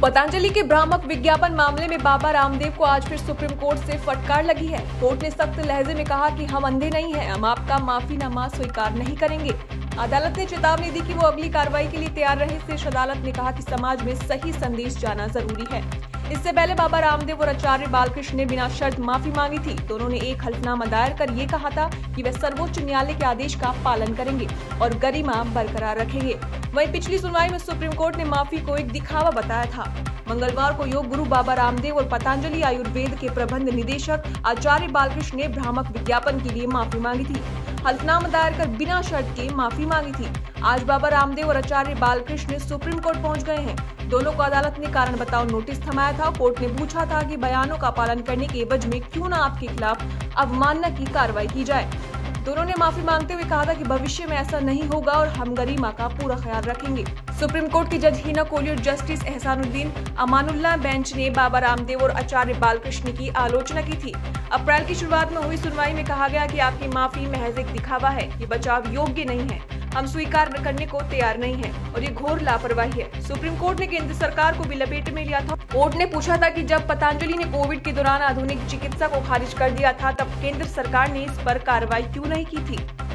पतंजलि के भ्रामक विज्ञापन मामले में बाबा रामदेव को आज फिर सुप्रीम कोर्ट से फटकार लगी है। कोर्ट ने सख्त लहजे में कहा कि हम अंधे नहीं हैं, हम आपका माफीनामा स्वीकार नहीं करेंगे। अदालत ने चेतावनी दी कि वो अगली कार्रवाई के लिए तैयार रहे। शीर्ष अदालत ने कहा कि समाज में सही संदेश जाना जरूरी है। इससे पहले बाबा रामदेव और आचार्य बालकृष्ण ने बिना शर्त माफी मांगी थी। दोनों ने एक हल्फनामा दायर कर ये कहा था कि वे सर्वोच्च न्यायालय के आदेश का पालन करेंगे और गरिमा बरकरार रखेंगे। वहीं पिछली सुनवाई में सुप्रीम कोर्ट ने माफी को एक दिखावा बताया था। मंगलवार को योग गुरु बाबा रामदेव और पतंजलि आयुर्वेद के प्रबंध निदेशक आचार्य बालकृष्ण ने भ्रामक विज्ञापन के लिए माफी मांगी थी। हल्फनामा दायर कर बिना शर्त के माफी मांगी थी। आज बाबा रामदेव और आचार्य बालकृष्ण सुप्रीम कोर्ट पहुंच गए हैं। दोनों को अदालत ने कारण बताओ नोटिस थमाया था। कोर्ट ने पूछा था कि बयानों का पालन करने के एवज में क्यों न आपके खिलाफ अवमानना की कार्रवाई की जाए। दोनों ने माफी मांगते हुए कहा था कि भविष्य में ऐसा नहीं होगा और हम गरिमा का पूरा ख्याल रखेंगे। सुप्रीम कोर्ट की जज हिना कोहली और जस्टिस एहसानुद्दीन अमानुल्लाह बेंच ने बाबा रामदेव और आचार्य बालकृष्ण की आलोचना की थी। अप्रैल की शुरुआत में हुई सुनवाई में कहा गया कि आपकी माफी महज एक दिखावा है, ये बचाव योग्य नहीं है, हम स्वीकार करने को तैयार नहीं हैं और ये घोर लापरवाही है। सुप्रीम कोर्ट ने केंद्र सरकार को भी लपेटे में लिया था। कोर्ट ने पूछा था कि जब पतंजलि ने कोविड के दौरान आधुनिक चिकित्सा को खारिज कर दिया था, तब केंद्र सरकार ने इस पर कार्रवाई क्यों नहीं की थी।